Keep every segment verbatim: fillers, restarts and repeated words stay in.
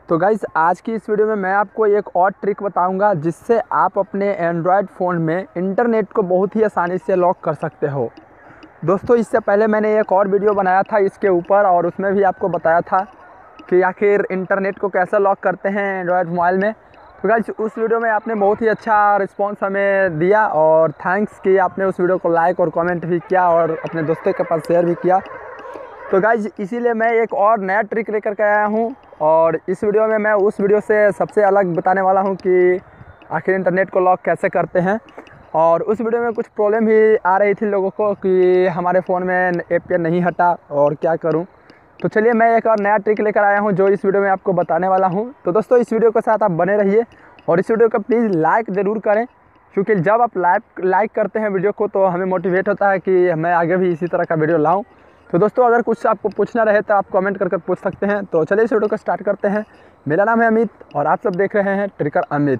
तो गाइस आज की इस वीडियो में मैं आपको एक और ट्रिक बताऊंगा जिससे आप अपने एंड्रॉयड फ़ोन में इंटरनेट को बहुत ही आसानी से लॉक कर सकते हो। दोस्तों इससे पहले मैंने एक और वीडियो बनाया था इसके ऊपर और उसमें भी आपको बताया था कि आखिर इंटरनेट को कैसे लॉक करते हैं एंड्रॉयड मोबाइल में। तो गाइस उस वीडियो में आपने बहुत ही अच्छा रिस्पॉन्स हमें दिया और थैंक्स कि आपने उस वीडियो को लाइक और कमेंट भी किया और अपने दोस्तों के पास शेयर भी किया। तो गाइज इसीलिए मैं एक और नया ट्रिक लेकर के आया हूँ और इस वीडियो में मैं उस वीडियो से सबसे अलग बताने वाला हूँ कि आखिर इंटरनेट को लॉक कैसे करते हैं। और उस वीडियो में कुछ प्रॉब्लम भी आ रही थी लोगों को कि हमारे फ़ोन में ऐप पे नहीं हटा और क्या करूँ। तो चलिए मैं एक और नया ट्रिक लेकर आया हूँ जो इस वीडियो में आपको बताने वाला हूँ। तो दोस्तों इस वीडियो के साथ आप बने रहिए और इस वीडियो को प्लीज़ लाइक ज़रूर करें, क्योंकि जब आप लाइक लाइक करते हैं वीडियो को तो हमें मोटिवेट होता है कि मैं आगे भी इसी तरह का वीडियो लाऊं। तो दोस्तों अगर कुछ आपको पूछना रहे तो आप कमेंट करके पूछ सकते हैं। तो चलिए इस वीडियो को स्टार्ट करते हैं। मेरा नाम है अमित और आप सब देख रहे हैं ट्रिकर अमित।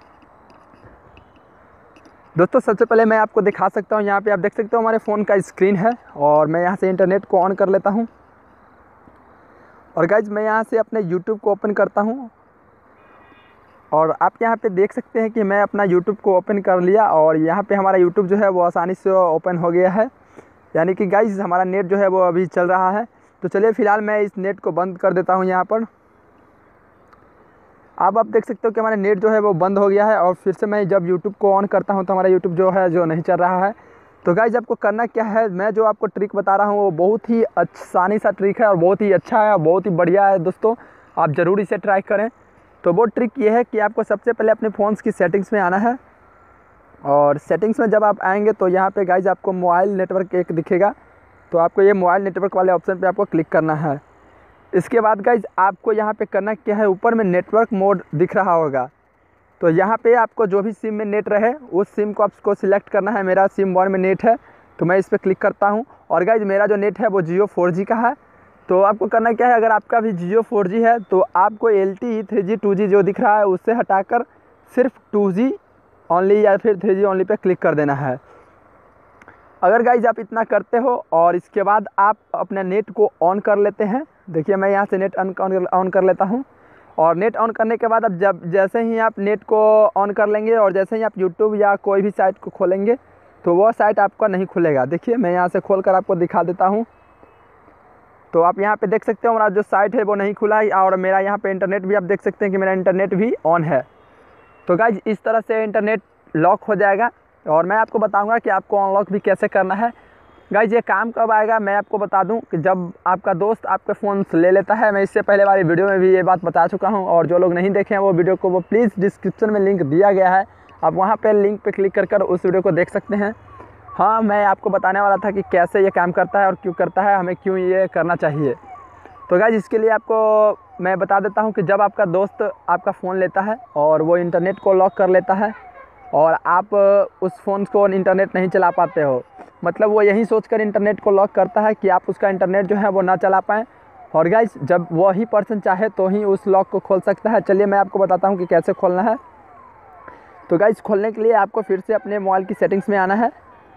दोस्तों सबसे पहले मैं आपको दिखा सकता हूँ, यहाँ पे आप देख सकते हो हमारे फ़ोन का स्क्रीन है और मैं यहाँ से इंटरनेट को ऑन कर लेता हूँ। और गाइज मैं यहाँ से अपने यूट्यूब को ओपन करता हूँ और आप यहाँ पे देख सकते हैं कि मैं अपना यूट्यूब को ओपन कर लिया और यहाँ पे हमारा यूट्यूब जो है वो आसानी से ओपन हो गया है, यानी कि गाइज हमारा नेट जो है वो अभी चल रहा है। तो चलिए फ़िलहाल मैं इस नेट को बंद कर देता हूँ यहाँ पर। अब आप देख सकते हो कि हमारा नेट जो है वो बंद हो गया है और फिर से मैं जब यूट्यूब को ऑन करता हूँ तो हमारा यूट्यूब जो है जो नहीं चल रहा है। तो गाइज आपको करना क्या है, मैं जो आपको ट्रिक बता रहा हूँ वो बहुत ही आसानी सा ट्रिक है और बहुत ही अच्छा है और बहुत ही बढ़िया है। दोस्तों आप ज़रूर इसे ट्राई करें। तो वो ट्रिक ये है कि आपको सबसे पहले अपने फ़ोन्स की सेटिंग्स में आना है और सेटिंग्स में जब आप आएंगे तो यहाँ पे गाइज आपको मोबाइल नेटवर्क एक दिखेगा। तो आपको ये मोबाइल नेटवर्क वाले ऑप्शन पे आपको क्लिक करना है। इसके बाद गाइज आपको यहाँ पे करना क्या है, ऊपर में नेटवर्क मोड दिख रहा होगा तो यहाँ पे आपको जो भी सिम में नेट रहे उस सिम को आपको सिलेक्ट करना है। मेरा सिम वन में नेट है तो मैं इस पर क्लिक करता हूँ और गाइज मेरा जो नेट है वो जियो फोर जी का है। तो आपको करना क्या है, अगर आपका भी जियो फोर जी है तो आपको L T E three G two G जो दिख रहा है उससे हटाकर सिर्फ टू जी ओनली या फिर थ्री जी ओनली पे क्लिक कर देना है। अगर गाइज आप इतना करते हो और इसके बाद आप अपने नेट को ऑन कर लेते हैं, देखिए मैं यहाँ से नेट ऑन ऑन कर लेता हूँ और नेट ऑन करने के बाद अब जब जैसे ही आप नेट को ऑन कर लेंगे और जैसे ही आप यूट्यूब या कोई भी साइट को खोलेंगे तो वो साइट आपका नहीं खुलेगा। देखिए मैं यहाँ से खोल कर आपको दिखा देता हूँ। तो आप यहाँ पे देख सकते हो हमारा जो साइट है वो नहीं खुला है और मेरा यहाँ पे इंटरनेट भी आप देख सकते हैं कि मेरा इंटरनेट भी ऑन है। तो गाइज इस तरह से इंटरनेट लॉक हो जाएगा और मैं आपको बताऊंगा कि आपको अनलॉक भी कैसे करना है। गाइज ये काम कब आएगा मैं आपको बता दूं कि जब आपका दोस्त आपके फ़ोन से ले लेता है। मैं इससे पहले वाली वीडियो में भी ये बात बता चुका हूं और जो लोग नहीं देखे हैं वो वीडियो को वो प्लीज़ डिस्क्रिप्शन में लिंक दिया गया है, आप वहाँ पर लिंक पर क्लिक कर कर उस वीडियो को देख सकते हैं। हाँ मैं आपको बताने वाला था कि कैसे ये काम करता है और क्यों करता है, हमें क्यों ये करना चाहिए। तो गाइज इसके लिए आपको मैं बता देता हूँ कि जब आपका दोस्त आपका फ़ोन लेता है और वो इंटरनेट को लॉक कर लेता है और आप उस फ़ोन को इंटरनेट नहीं चला पाते हो, मतलब वो यही सोचकर इंटरनेट को लॉक करता है कि आप उसका इंटरनेट जो है वो ना चला पाएँ। और गाइज जब वही पर्सन चाहे तो ही उस लॉक को खोल सकता है। चलिए मैं आपको बताता हूँ कि कैसे खोलना है। तो गाइज खोलने के लिए आपको फिर से अपने मोबाइल की सेटिंग्स में आना है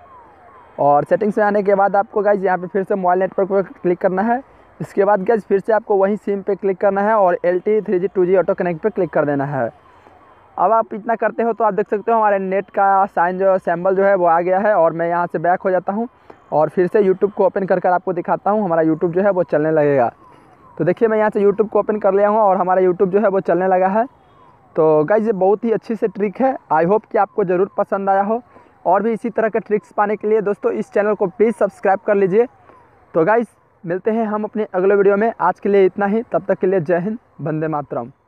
और सेटिंग्स में आने के बाद आपको गाइज यहाँ पे फिर से मोबाइल नेटवर्क पर क्लिक करना है। इसके बाद गाइज फिर से आपको वही सिम पे क्लिक करना है और L T three G two G auto connect पे क्लिक कर देना है। अब आप इतना करते हो तो आप देख सकते हो हमारे नेट का साइन जो सैम्बल जो है वो आ गया है और मैं यहाँ से बैक हो जाता हूँ और फिर से यूट्यूब को ओपन कर कर आपको दिखाता हूँ। हमारा यूट्यूब जो है वो चलने लगेगा। तो देखिए मैं यहाँ से यूट्यूब को ओपन कर लिया हूँ और हमारा यूट्यूब जो है वो चलने लगा है। तो गाइज ये बहुत ही अच्छी से ट्रिक है, आई होप कि आपको ज़रूर पसंद आया हो। और भी इसी तरह के ट्रिक्स पाने के लिए दोस्तों इस चैनल को प्लीज़ सब्सक्राइब कर लीजिए। तो गाइस मिलते हैं हम अपने अगले वीडियो में। आज के लिए इतना ही, तब तक के लिए जय हिंद, वंदे मातरम।